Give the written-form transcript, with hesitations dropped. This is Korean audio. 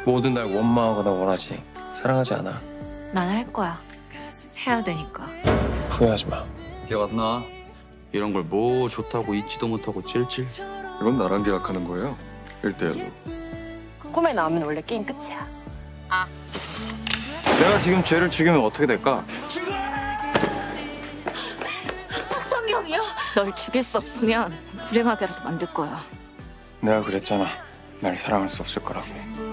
모든 날 원망하거나 원하지. 사랑하지 않아. 난 할 거야. 해야 되니까. 후회하지 마. 기억 안 나? 이런 걸 뭐 좋다고 잊지도 못하고 찔찔. 이건 나랑 계약하는 거예요? 1대1로. 꿈에 나오면 원래 게임 끝이야. 내가 지금 쟤를 죽이면 어떻게 될까? 박성경이요? 널 죽일 수 없으면 불행하게라도 만들 거야. 내가 그랬잖아. 날 사랑할 수 없을 거라고.